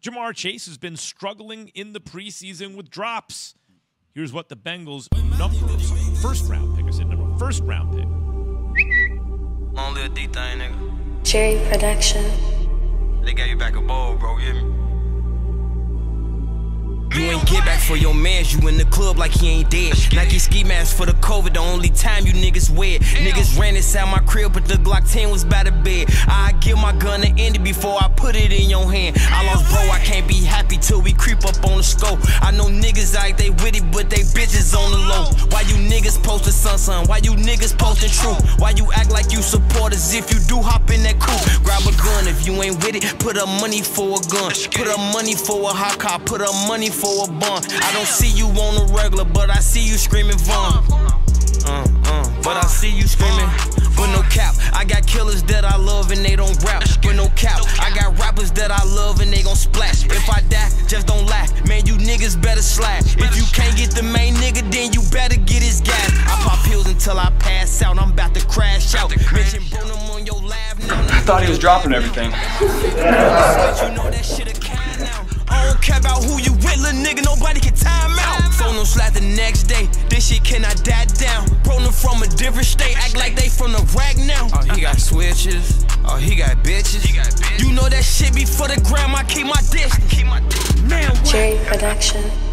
Ja'Marr Chase has been struggling in the preseason with drops. Here's what the Bengals first-round pick. I said number first-round pick. Only a D thing, nigga. Jerry Production. They gave you back a bowl, bro. You hear me? You ain't get back for your mans, you in the club like he ain't dead. Nike ski mask for the COVID, the only time you niggas wear. Niggas ran inside my crib, but the Glock 10 was by the bed. I give my gun to Indy before I put it in your hand. I lost bro, I can't be happy till we creep up on the scope. I know niggas like they with it, but they bitches on the low. Why you niggas posting sun? Why you niggas posting truth? Why you act like you support us if you do hop in that coupe? Grab a gun if you ain't with it, put up money for a gun. Put up money for a hot car, put up money for a bun. I don't see you on the regular, but I see you screaming Vaughn. But I see you screaming. With no cap, I got killers that I love and they don't rap. With no cap, I got rappers that I love and they gon' splash. If I die, just don't laugh. Man, you niggas better slack. If you can't get the main nigga, then you better get his gas. I pop pills until I pass out. I'm about to crash out. Mention Bonham on your lab. I thought he was dropping everything. I don't care about who you with, little nigga, nobody can time out. Phone no slap the next day, this shit cannot die down. Bro, them from a different state, act like they from the rack now. Oh, he got switches, oh, he got bitches. You know that shit be for the gram, I keep my distance. Man, Jerry Production.